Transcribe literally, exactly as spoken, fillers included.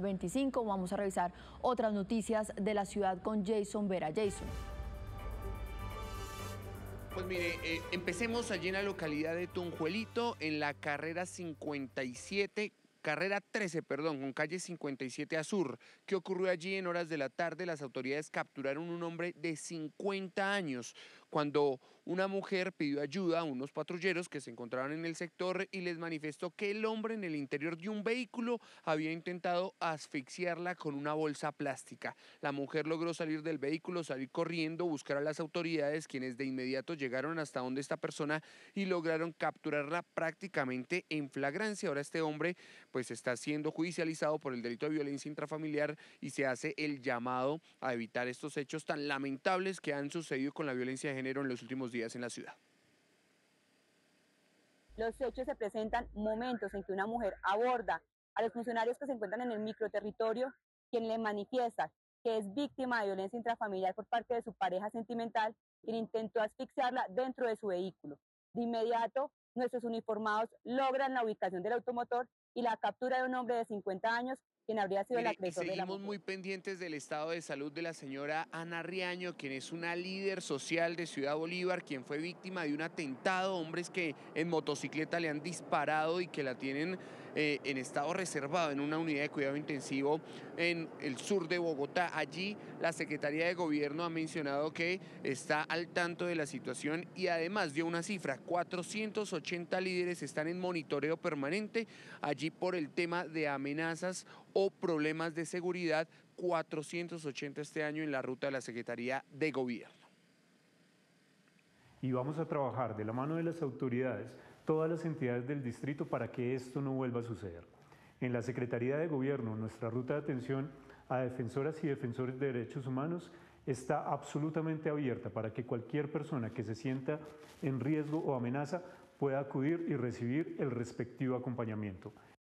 veinticinco. Vamos a revisar otras noticias de la ciudad con Jason Vera. Jason. Pues mire, eh, empecemos allí en la localidad de Tunjuelito, en la carrera cincuenta y siete, carrera trece, perdón, con calle cincuenta y siete a sur. ¿Qué ocurrió allí? En horas de la tarde las autoridades capturaron un hombre de cincuenta años cuando una mujer pidió ayuda a unos patrulleros que se encontraban en el sector y les manifestó que el hombre en el interior de un vehículo había intentado asfixiarla con una bolsa plástica. La mujer logró salir del vehículo, salir corriendo, buscar a las autoridades, quienes de inmediato llegaron hasta donde esta persona y lograron capturarla prácticamente en flagrancia. Ahora este hombre pues está siendo judicializado por el delito de violencia intrafamiliar y se hace el llamado a evitar estos hechos tan lamentables que han sucedido con la violencia de género en los últimos días en la ciudad. Los hechos se presentan momentos en que una mujer aborda a los funcionarios que se encuentran en el microterritorio, quien le manifiesta que es víctima de violencia intrafamiliar por parte de su pareja sentimental, quien intentó asfixiarla dentro de su vehículo. De inmediato, nuestros uniformados logran la ubicación del automotor y la captura de un hombre de cincuenta años, quien habría sido Mire, el agresor de la mujer. Seguimos muy pendientes del estado de salud de la señora Ana Riaño, quien es una líder social de Ciudad Bolívar, quien fue víctima de un atentado, hombres que en motocicleta le han disparado y que la tienen eh, en estado reservado en una unidad de cuidado intensivo en el sur de Bogotá. Allí la Secretaría de Gobierno ha mencionado que está al tanto de la situación y además dio una cifra: cuatrocientos ochenta líderes están en monitoreo permanente allí por el tema de amenazas o problemas de seguridad, cuatrocientos ochenta este año en la ruta de la Secretaría de Gobierno. Y vamos a trabajar de la mano de las autoridades, todas las entidades del distrito, para que esto no vuelva a suceder. En la Secretaría de Gobierno, nuestra ruta de atención a defensoras y defensores de derechos humanos está absolutamente abierta para que cualquier persona que se sienta en riesgo o amenaza pueda acudir y recibir el respectivo acompañamiento.